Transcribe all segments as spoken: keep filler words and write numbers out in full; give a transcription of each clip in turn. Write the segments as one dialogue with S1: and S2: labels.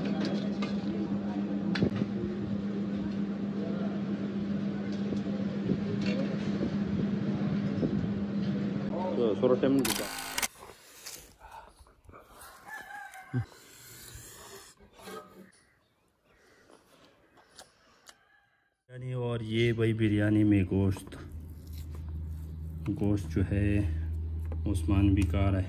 S1: तो सोलह टाइम दुकान बिरयानी। और ये भाई बिरयानी में गोश्त गोश्त जो है उस्मान बिकार है।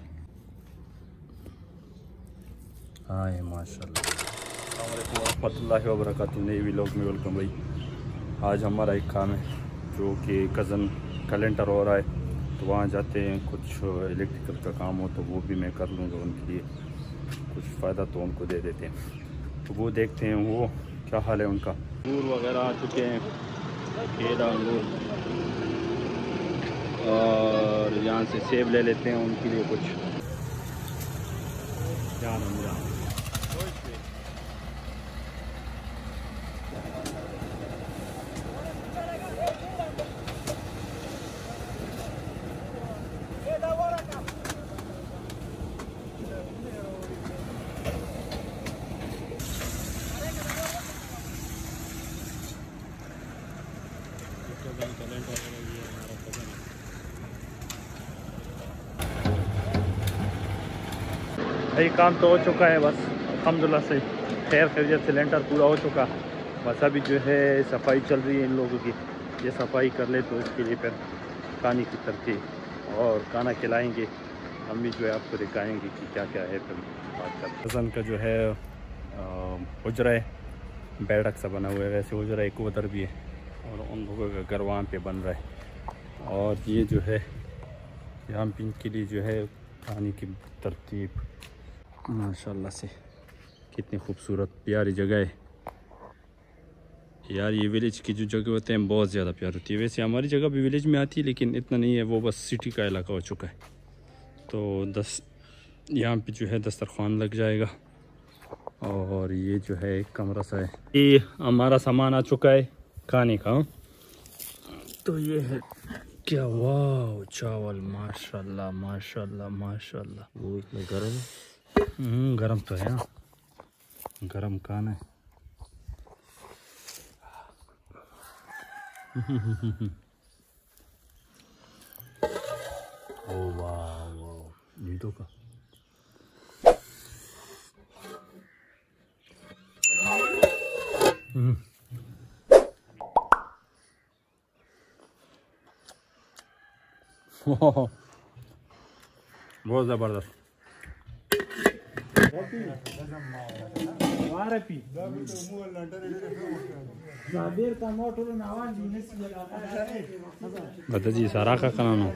S1: हाँ ये माशाल्लाह। अस्सलाम वालेकुम रहमतुल्लाहि व बरकातुहू। नई व्लॉग में वेलकम भाई। आज हमारा एक काम है जो कि कज़न कैलेंडर हो रहा है, तो वहाँ जाते हैं। कुछ इलेक्ट्रिकल का काम हो तो वो भी मैं कर लूँगा उनके लिए, कुछ फ़ायदा तो उनको दे देते हैं। तो वो देखते हैं वो क्या हाल है उनका। अंगूर वगैरह आ चुके हैं, केला अंगूर, और यहाँ से सेब ले लेते हैं उनके लिए कुछ। क्या नाम है? भाई काम तो हो चुका है, बस अल्हम्दुलिल्लाह से खैर खैरियत से लेंटर पूरा हो चुका। बस अभी जो है सफाई चल रही है इन लोगों की। ये सफाई कर ले तो इसके लिए फिर खाने की तरतीब और खाना खिलाएंगे। मम्मी जो है आपको दिखाएंगे कि क्या क्या है। फिर बात कर कज़न का जो है हुजरा है, बैठक सा बना हुआ है, वैसे हुजरा एक उधर भी है और उन लोगों का घर वहाँ पे बन रहा है। और ये जो है यहाँ पे के लिए जो है खाने की तरतीब माशाल्लाह से कितनी खूबसूरत प्यारी जगह है यार। ये विलेज की जो जगह होते हैं बहुत ज़्यादा प्यार होती है। वैसे हमारी जगह भी विलेज में आती है लेकिन इतना नहीं है, वो बस सिटी का इलाका हो चुका है। तो दस यहाँ पे जो है दस्तरखान लग जाएगा। और ये जो है एक कमरा सा है। ये हमारा सामान आ चुका है खाने का। तो ये है क्या, वाह चावल माशाल्लाह माशाल्लाह माशाल्लाह। वो इतना गर्म है? हम्म गरम तो है ना, गरम खाना है। ओ वाह वाह नीटो का बहुत ज़बरदस्त। बता जी सारा का कानून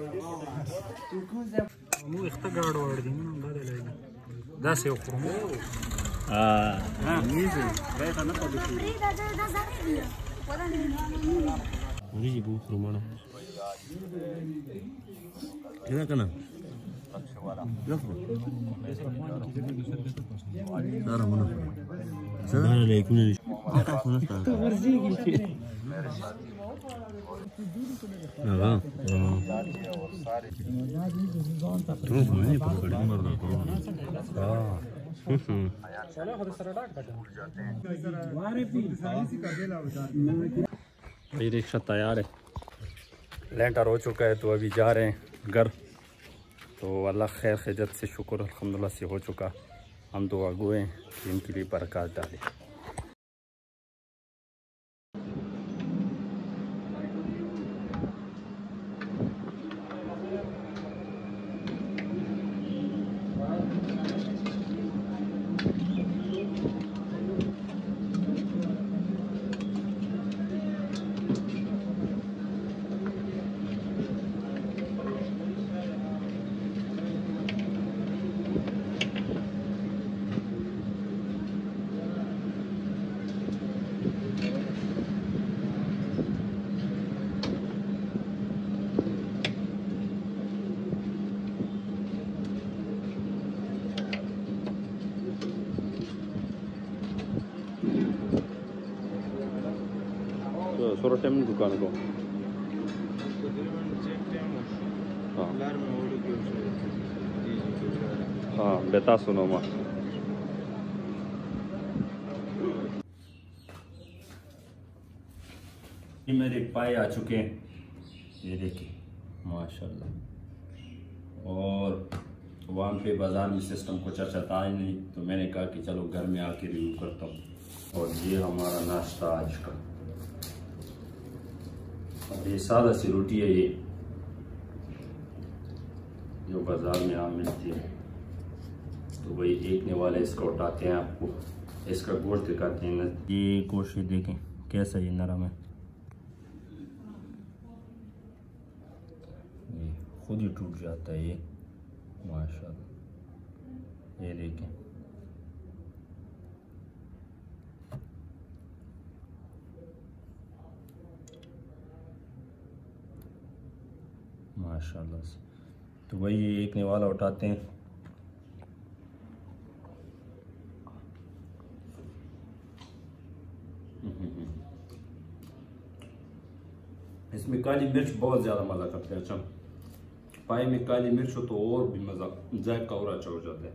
S1: भाई रिक्शा तैयार है, लेंटर हो चुका है, तो अभी जा रहे हैं घर। तो अल्लाह खैर खैरियत से शुक्र अल्हम्दुलिल्लाह से हो चुका। हम दुआ गो हैं कि इनके लिए बरकत डालें। सोलह टाइम दुकान को हाँ हाँ बेता सुनो माँ ये मेरे पाए आ चुके हैं, ये देखिए माशाल्लाह। और वहाँ पे बाज़ार में सिस्टम कुछ अच्छा था ही नहीं, तो मैंने कहा कि चलो घर में आके रिव्यू करता हूँ। और ये हमारा नाश्ता आज का, और ये सादा सी रोटी है, ये जो बाज़ार में आम मिलती है। तो वही एक वाले इसको उठाते हैं, आपको इसका गोश्त दिखाते हैं। ये गोश्त देखें कैसा ये नरम है, ये खुद ही टूट जाता है ये माशाल्लाह। ये देखें माशाल्लाह से। तो वही एक निवाला उठाते हैं, इसमें काली मिर्च बहुत ज़्यादा मज़ा करते हैं। अच्छा, पाए में काली मिर्च हो तो और भी मज़ा, जायका और अच्छा हो जाता है।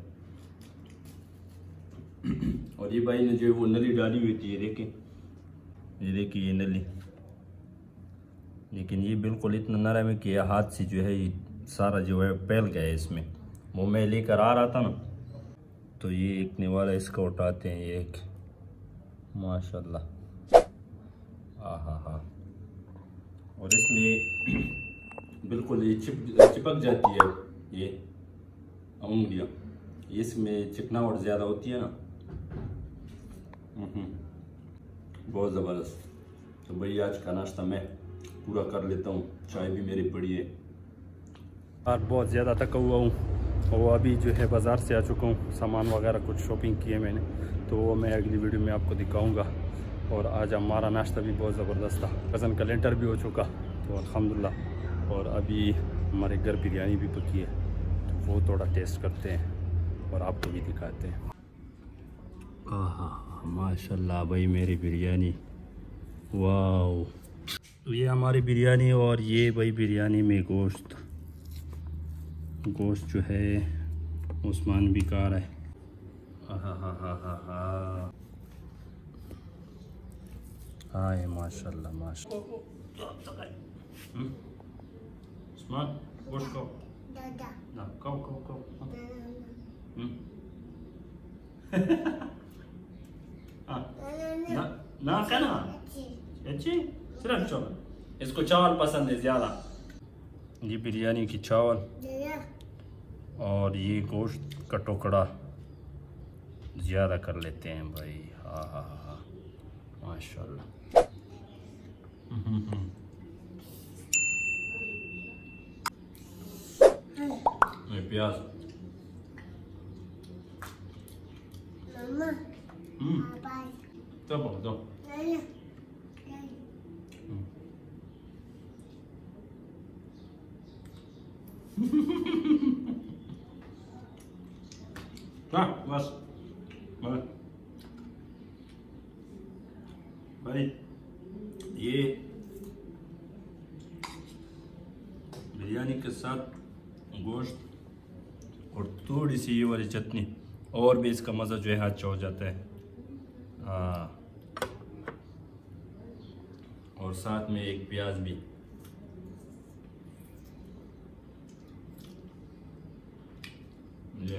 S1: और ये भाई ने जो वो नली डाली हुई थी, ये देखें, ये देखिए ये नली, लेकिन ये बिल्कुल इतना नरम है कि हाथ से जो है ये सारा जो है फैल गया है इसमें। वो मैं लेकर आ रहा था ना, तो ये एक निवाला इसका उठाते हैं, ये एक माशाल्लाह, हाँ हाँ हाँ। और इसमें बिल्कुल ये चिप चिपक जाती है ये उंगलियाँ, इसमें चिकनाहट ज़्यादा होती है ना, बहुत ज़बरदस्त। तो भाई आज का नाश्ता मैं पूरा कर लेता हूँ, चाय भी मेरी पड़ी है। आज बहुत ज़्यादा थका हुआ हूँ, और अभी जो है बाज़ार से आ चुका हूँ, सामान वगैरह कुछ शॉपिंग की है मैंने, तो वो मैं अगली वीडियो में आपको दिखाऊंगा। और आज हमारा नाश्ता भी बहुत ज़बरदस्त था, कज़न का लेंटर भी हो चुका, तो अल्हम्दुलिल्लाह। और अभी हमारे घर बिरयानी भी पकी है, तो वो थोड़ा टेस्ट करते हैं और आपको भी दिखाते हैं। आहा माशाल्लाह भाई मेरी बिरयानी, वाह। ये हमारी बिरयानी, और ये भाई बिरयानी में गोश्त गोश्त जो है उस्मान भी खा रहा है। हाँ हाँ हाँ हाँ हाँ हाँ ये माशाल्लाह माशाल्लाह। उस्मान गोश्त खाओ ना, खाओ खाओ खाओ। ना ना खाना अच्छी, सिर्फ चावल, इसको चावल पसंद है ज़्यादा। ये बिरयानी की चावल और ये गोश्त का टुकड़ा ज़्यादा कर लेते हैं भाई। हाँ हाँ हाँ माशाल्लाह। प्याज तब दो हाँ बस बस भाई। ये बिरयानी के साथ गोश्त और थोड़ी सी ये वाली चटनी, और भी इसका मज़ा जो है अच्छा हो जाता है। हाँ, और साथ में एक प्याज भी। ये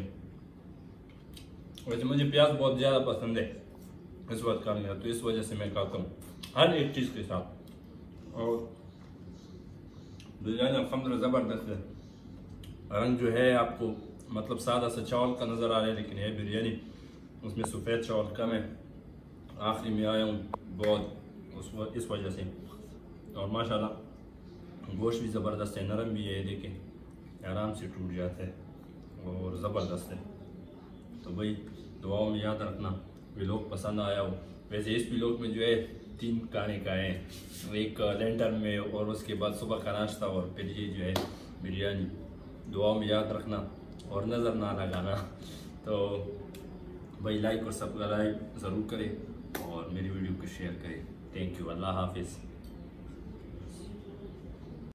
S1: वैसे मुझे प्याज बहुत ज़्यादा पसंद है इस वक्त खाने का, तो इस वजह से मैं खाता हूँ हर एक चीज़ के साथ। और बिरयानी अल्हम्दुलिल्लाह ज़बरदस्त है। रंग जो है आपको मतलब सादा सा चावल का नज़र आ रहा है, लेकिन है बिरयानी, उसमें सफ़ेद चावल कम है। आखिरी में आया हूँ बहुत उस व, इस वजह से। और माशाल्लाह गोश्त भी ज़बरदस्त है, नरम भी है, देखें आराम से टूट जाता है और ज़बरदस्त है। तो भाई दुआओं में याद रखना, व्लॉग पसंद आया हो। वैसे इस व्लॉग में जो है तीन खाने का है, एक लेंटर में और उसके बाद सुबह का नाश्ता और फिर ये जो है बिरयानी। दुआओं में याद रखना और नज़र ना लगाना। तो भाई लाइक और सब्सक्राइब ज़रूर करें और मेरी वीडियो को शेयर करें। थैंक यू, अल्लाह हाफिज़।